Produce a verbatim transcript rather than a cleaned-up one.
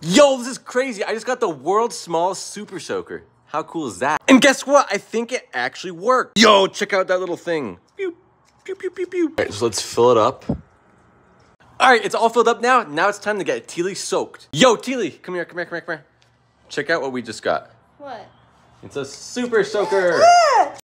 Yo, this is crazy. I just got the world's smallest super soaker. How cool is that? And guess what? I think it actually worked. Yo, check out that little thing. Pew, pew, pew, pew, pew. All right, so let's fill it up. All right, it's all filled up now. Now it's time to get Teely soaked. Yo, Teely, come here, come here, come here, come here. Check out what we just got. What? It's a super soaker.